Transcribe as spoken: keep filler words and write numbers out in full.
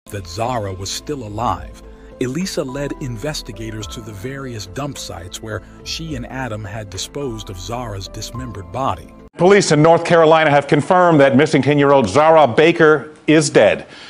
that Zahra was still alive, Elisa led investigators to the various dump sites where she and Adam had disposed of Zahra's dismembered body. Police in North Carolina have confirmed that missing ten-year-old Zahra Baker is dead.